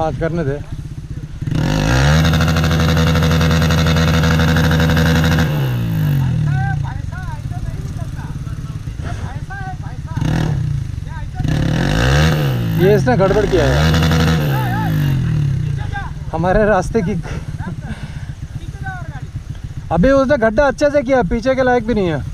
हाँ करने दे। ये इसने गड़बड़ किया है हमारे रास्ते की। अभी उसने गड्ढा अच्छे से किया, पीछे के लायक भी नहीं है।